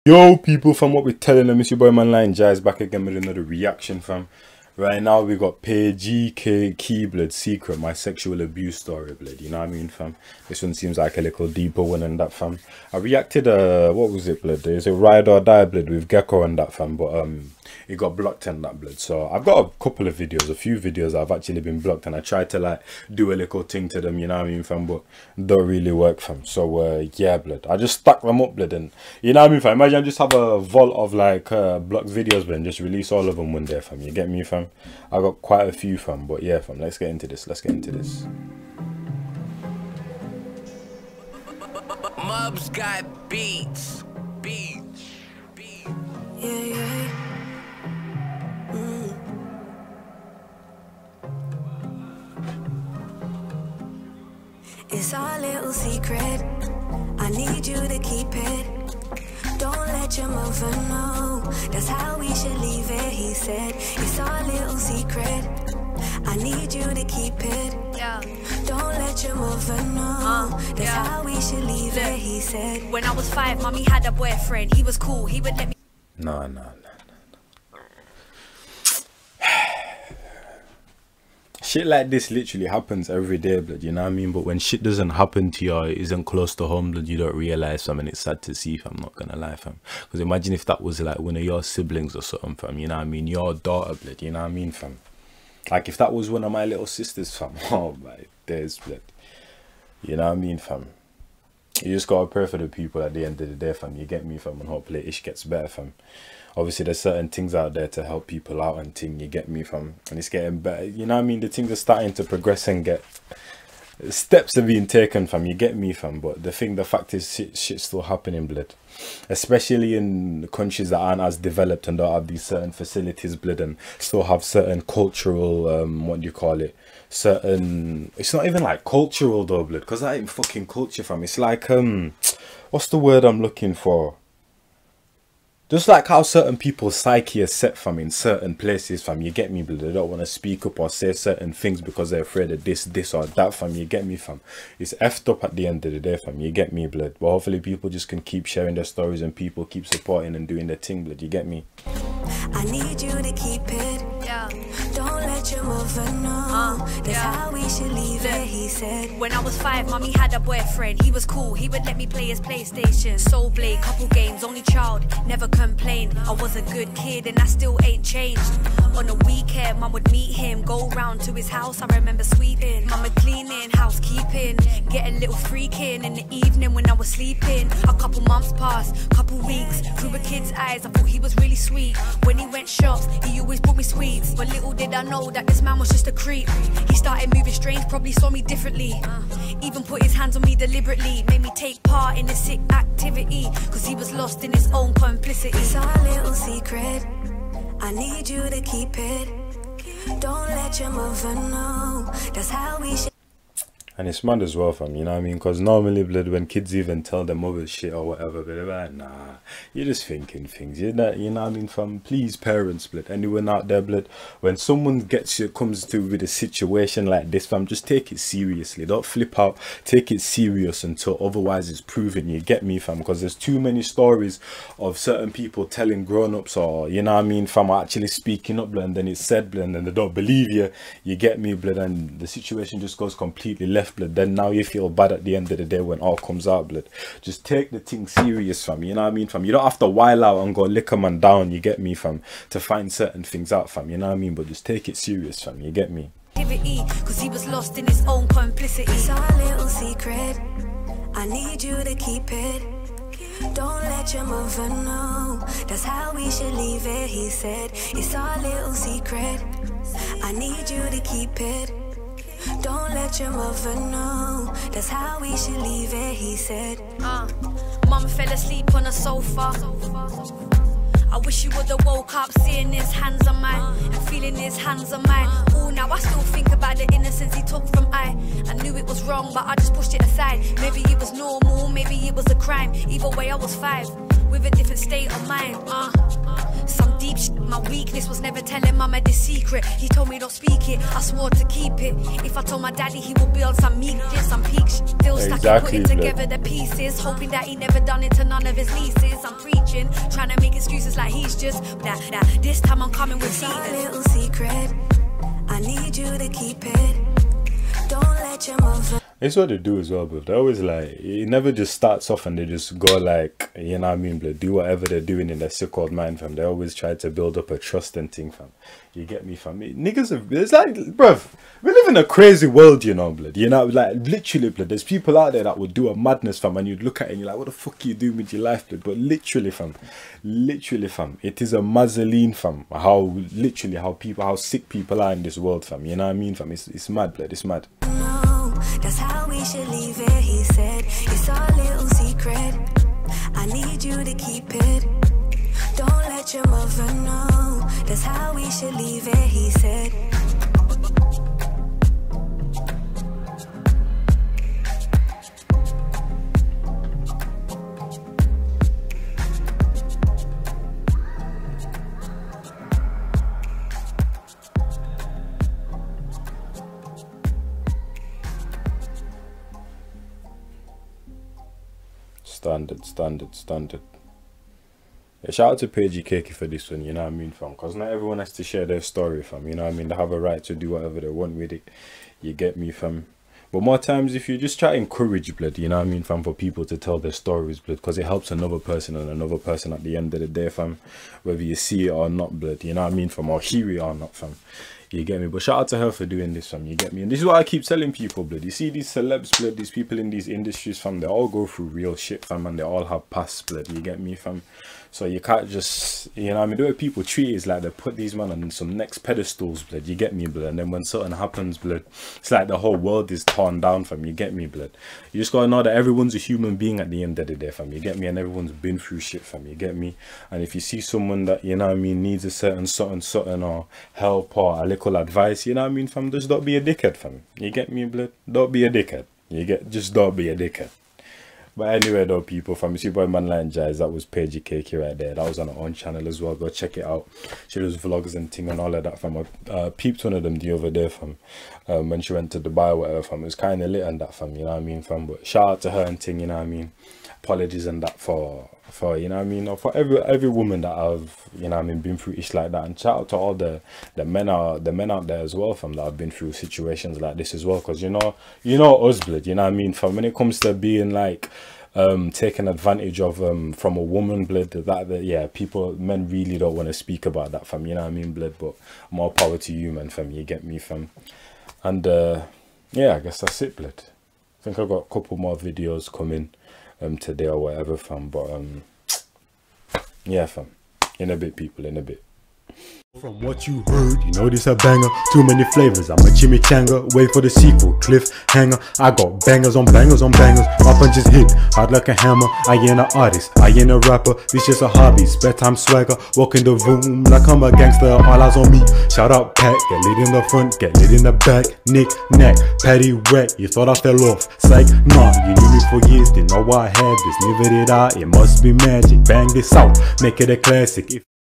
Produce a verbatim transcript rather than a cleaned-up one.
Yo people, fam, what we're telling them, it's your boy man Lion Jazz back again with another reaction, fam. Right now we got Paigey Cakey, blood, Secret, my sexual abuse story, blood, you know what I mean, fam. This one seems like a little deeper one than that, fam. I reacted, uh what was it, blood? There's a Ride or Die, blood, with Gecko and that, fam, but um it got blocked and that, blood. So I've got a couple of videos, a few videos I've actually been blocked, and I tried to like do a little thing to them, you know what I mean, fam, but don't really work, fam. So uh yeah, blood, I just stuck them up, blood, and you know what I mean, fam. Imagine I just have a vault of like uh blocked videos, blood, and just release all of them one day, fam. You get me, fam? I got quite a few, fam, but yeah, fam, let's get into this, let's get into this. Mubs got beats, beats, beats. Yeah, yeah. Mm. It's our little secret. I need you to keep it. Don't let your mother know. That's how we should leave it, he said. It's our little secret. I need you to keep it. Yeah. Don't let your mother know. Uh, That's yeah. how we should leave Look, it, he said. When I was five, mommy had a boyfriend. He was cool, he would let me. No, no, no, no. Shit like this literally happens every day, blood, you know what I mean? But when shit doesn't happen to you, or it isn't close to home, blood, you don't realize, fam, and it's sad to see, fam, I'm not gonna lie, fam. Because imagine if that was like one of your siblings or something, fam, you know what I mean? Your daughter, blood, you know what I mean, fam? Like if that was one of my little sisters, fam, oh my days, blood. You know what I mean, fam? You just gotta pray for the people at the end of the day, fam, you get me, fam, and hopefully ish gets better, fam. Obviously there's certain things out there to help people out and thing, you get me, fam, and it's getting better, you know what I mean? The things are starting to progress and get steps are being taken, fam, you get me, fam. But the thing, the fact is, shit, shit's still happening, blood, especially in countries that aren't as developed and don't have these certain facilities, blood, and still have certain cultural um what do you call it, certain, it's not even like cultural though, blood, because that ain't fucking culture, fam. It's like um what's the word I'm looking for? Just like how certain people's psyche is set, fam, in certain places, fam, you get me, blood. They don't want to speak up or say certain things because they're afraid of this, this or that, fam, you get me, fam. It's effed up at the end of the day, fam, you get me, blood. But hopefully people just can keep sharing their stories and people keep supporting and doing their thing, blood, you get me. I need you to keep it, yeah. Don't let your mother know. Uh, That's yeah. how we should leave Look, it, he said. When I was five, mommy had a boyfriend. He was cool, he would let me play his PlayStation. Soul Blade, couple games, only child, never complain. I was a good kid and I still ain't changed. On a weekend, mum would meet him, go round to his house, I remember sweeping. Mama cleaning, housekeeping, get a little freaking in the evening when I was sleeping. A couple months passed, couple weeks, through a kid's eyes, I thought he was really sweet. When he went shops, he always brought me sweets. But little did I know that this man was just a creep. He started moving strange, probably saw me differently. Even put his hands on me deliberately, made me take part in this sick activity, cause he was lost in his own complicity. It's our little secret, I need you to keep it. Don't let your mother know. That's how we should. And it's mad as well, fam, you know what I mean? Because normally, blood, when kids even tell their mother shit or whatever, they're like, nah, you're just thinking things, you're not, you know what I mean, fam? Please, parents, blood, anyone out there, blood, when someone gets you, comes to with a situation like this, fam, just take it seriously. Don't flip out, take it serious until otherwise it's proven, you get me, fam? Because there's too many stories of certain people telling grown-ups, or, you know what I mean, fam, are actually speaking up, blood, and then it's said, blood, and then they don't believe you, you get me, blood, and the situation just goes completely left, blood. Then now you feel bad at the end of the day when all comes out, blood. Just take the thing serious, fam, you know what I mean, fam? You don't have to while out and go lick a man down, you get me, fam, to find certain things out, fam, you know what I mean? But just take it serious, fam, you get me? Cause he was lost in his own complicity. It's our little secret, I need you to keep it. Don't let your mother know. That's how we should leave it, he said. It's our little secret, I need you to keep it. Don't let your mother know. That's how we should leave it, he said. Uh, Mum fell asleep on a sofa. I wish you would've woke up seeing his hands on mine and feeling his hands on mine. Oh, now I still think about the innocence he took from I. I knew it was wrong, but I just pushed it aside. Maybe it was normal, maybe it was a crime. Either way, I was five with a different state of mind. Uh, some deep deep shit. My weakness was never telling mama the secret. He told me don't speak it, I swore to keep it. If I told my daddy, he would build some meekness, some peak shit. Still stuck Exactly, in putting together the pieces, hoping that he never done it to none of his nieces. I'm preaching, trying to make excuses like he's just that, that. This time I'm coming with a little secret, I need you to keep it. Don't let your mother. It's what they do as well, but they always like, it never just starts off and they just go like, you know what I mean, but do whatever they're doing in their sick old mind, fam. They always try to build up a trust and thing, fam. You get me, fam? Niggas are, it's like, bruv, we live in a crazy world, you know, blood. You know, like, literally, blood, there's people out there that would do a madness, fam, and you'd look at it and you're like, what the fuck are you doing with your life, blood? But literally, fam, literally, fam, it is a mazzoline, fam, how, literally, how people, how sick people are in this world, fam. You know what I mean, fam? It's, it's mad, blood, it's mad. That's how we should leave it, he said. It's our little secret, I need you to keep it. Don't let your mother know. That's how we should leave it, he said. Standard, standard, standard. Yeah, shout out to Paigey Cakey for this one, you know what I mean, fam? Because not everyone has to share their story, fam. You know what I mean? They have a right to do whatever they want with it. You get me, fam? But more times, if you just try to encourage, blood, you know what I mean, fam, for people to tell their stories, blood, because it helps another person and another person at the end of the day, fam. Whether you see it or not, blood, you know what I mean, fam, or hear it or not, fam. You get me? But shout out to her for doing this, fam. You get me? And this is what I keep telling people, blood. You see these celebs, blood, these people in these industries, fam, they all go through real shit, fam, and they all have past, blood. You get me, fam? So you can't just, you know what I mean, the way people treat it is like they put these men on some next pedestals, blood. You get me, blood? And then when something happens, blood, it's like the whole world is torn down, fam. You get me, blood? You just gotta know that everyone's a human being at the end of the day, fam. You get me? And everyone's been through shit, fam. You get me? And if you see someone that, you know what I mean, needs a certain something, something, or help or a little advice, you know what I mean, fam, just don't be a dickhead, fam. You get me, blood? Don't be a dickhead. You get, just don't be a dickhead. But anyway, though, people, from your boy Man Lion Jazz, that was Paigey Cakey right there. That was on her own channel as well. Go check it out. She does vlogs and thing and all of that, fam. I uh, peeped one of them the other day, fam. Um, when she went to Dubai or whatever, fam. It was kind of lit and that, fam. You know what I mean, fam. But shout out to her and thing, you know what I mean. Apologies and that for, for you know what I mean, or for every every woman that I've, you know what I mean, been through ish like that. And shout out to all the the men out the men out there as well, fam, that have been through situations like this as well. Because you know, you know us, blood, you know what I mean, fam. When it comes to being like um taken advantage of um from a woman, blood, that, that yeah, people, men really don't want to speak about that, fam, you know what I mean, blood. But more power to you, man, fam. You get me, fam. And uh yeah, I guess that's it, blood. I think I've got a couple more videos coming um today or whatever, fam. But um yeah, fam, in a bit, people, in a bit. From what you heard, you know this a banger. Too many flavors, I'm a chimichanga. Wait for the sequel, cliffhanger. I got bangers on bangers on bangers. My punches hit hard like a hammer. I ain't an artist, I ain't a rapper. This just a hobby, spare time swagger. Walk in the room like I'm a gangster. All eyes on me. Shout out Pat, get lit in the front, get lit in the back. Nick, neck, patty wet. You thought I fell off? Psych, nah. You knew me for years, didn't know why I had this. Never did I. It must be magic. Bang this out, make it a classic. If